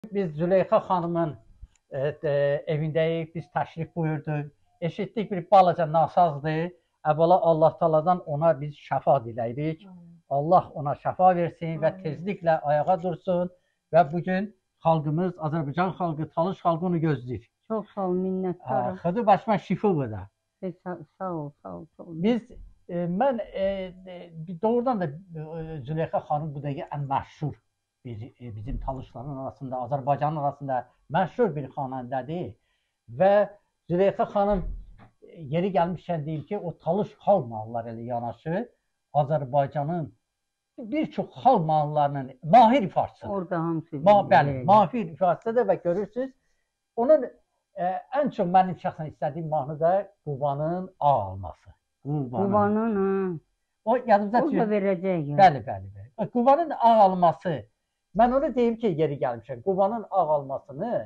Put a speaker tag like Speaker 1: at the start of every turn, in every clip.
Speaker 1: Biz Züleyxa xanımın evindəyik, biz təşrif buyurduq. Eşitdik bir balaca nasazdır. Əvvəla Allah Taala'dan ona biz şəfa diləyirik. Allah ona şəfa versin və tezliklə ayağa dursun və bugün xalqımız, Azərbaycan xalqı, Talış xalqı onu gözləyir.
Speaker 2: Çok sağ ol, minnettarım.
Speaker 1: Xıdı başıma şifa bu da.
Speaker 2: Sağ ol, sağ ol. Sağ ol.
Speaker 1: Mən doğrudan da Züleyxa xanım bu dəqiqə ən məşhur bizim Talışların arasında, Azərbaycanın arasında məşhur bir xanəndədir və Züleyxa xanım yeri gəlmişkən deyim ki, o Talış xalq mahnıları ilə yanaşı Azərbaycanın bir çox xalq mahnılarının mahir ifaçısıdır.
Speaker 2: Orada hamısı.
Speaker 1: Bəli, mahir ifaçısıdır və görürsünüz. Onun ən çox mənim şəxsən istədiyim mahnı da Qubanın Ağ alması.
Speaker 2: Qubanın, ha.
Speaker 1: O yadımıza
Speaker 2: O da verəcək.
Speaker 1: Bəli. Qubanın Ağ alması. Mən onu deyim ki, yeri gəlmişəm. Qubanın Ağ almasını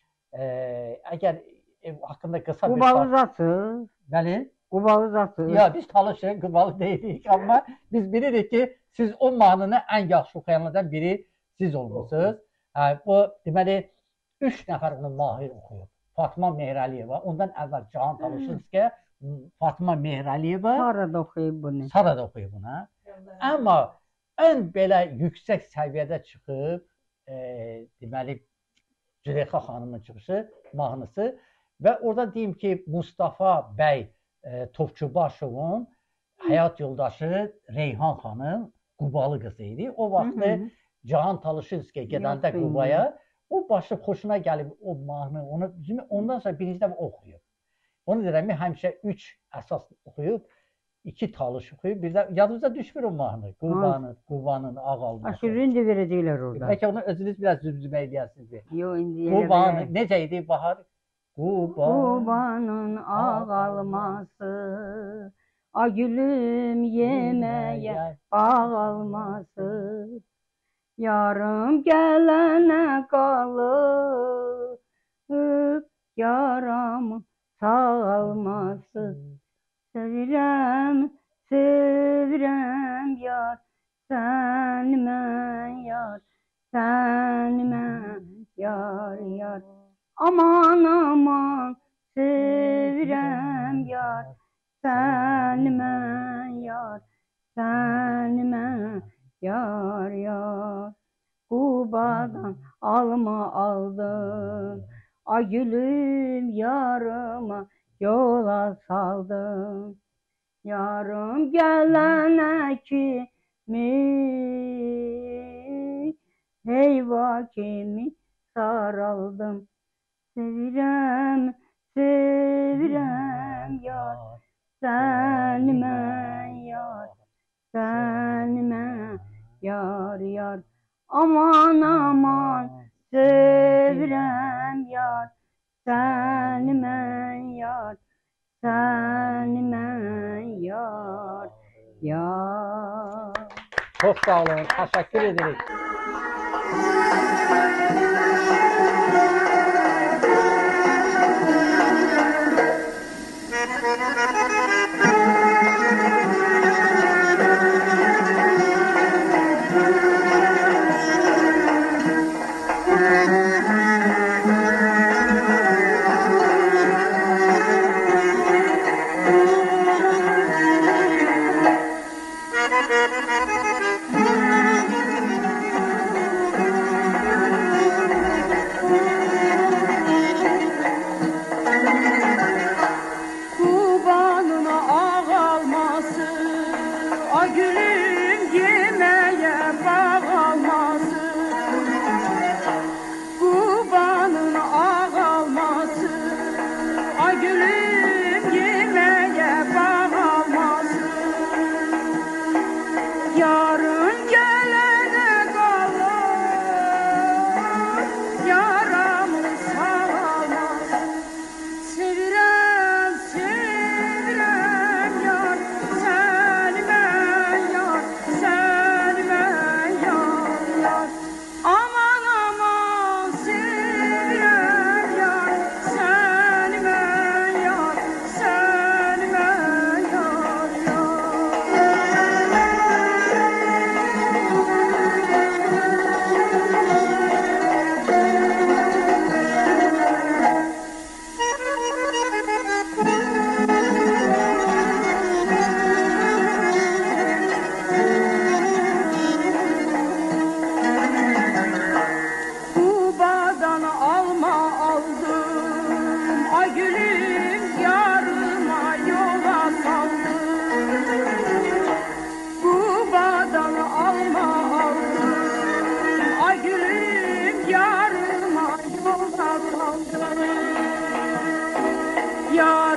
Speaker 1: əgər haqqında qısa bir...
Speaker 2: Qubalı zatı.
Speaker 1: Bəli.
Speaker 2: Qubalı zatı.
Speaker 1: Ya biz Talışıq, Qubalı deyilik. Amma biz bilirik ki, siz o mahnını ən yaxşı oxuyanlardan biri siz olmuşsunuz. Bu, deməli, 3 nəfər onu mahir oxuyub. Fatma Mehrəliyeva, ondan əvvəl Cahan Talışınskaya, Fatma Mehrəliyeva.
Speaker 2: Sarada oxuyub bunu.
Speaker 1: Sarada oxuyub buna. Amma ən belə yüksək səviyyədə çıxıb, deməli, Züleyxa xanımın çıxışı, mahnısı və orada deyim ki, Mustafa bəy Topçubaşovun həyat yoldaşı Reyhan xanım Qubalı qızı idi. O vaxtı Cahan Talışınskaya gedəndə Qubaya, o başı xoşuna gəlib o mahnı, ondan sonra birinci dəfə oxuyub. Onu deyirəm, həmişə 3 əsas oxuyub, 2 Talış oxuyub, bir də yadınıza düşmür o mahnı. Qubanın Ağ alması.
Speaker 2: Aşırıncı verəcəklər orada.
Speaker 1: Bəlkə onu özünüz biraz zümzümə eləyəsiniz.
Speaker 2: Yox, indi
Speaker 1: Qubanın, necə idi Bahar?
Speaker 2: Qubanın ağ alması, a gülüm yeməyə bağ alması, yarım gələnə qalıb, yaramı sağalması. Sevirəm, sevirəm yar, sən mən yar, sən mən yar, yar. Aman aman, sevirəm yar, sən mən yar, sən mən yar, yar. Qubadan alma aldım, ay gülüm yarıma yola saldım. Yarım gələnə kimi, heyva kimi saraldım. Sevirəm, sevirəm yar, sən mən yar, sən mən yar, yar. Aman aman, sevirəm yar, sən mən yar, sən mən yar, yar.
Speaker 1: Çox sağ olun, təşəkkür edirik.
Speaker 2: Yar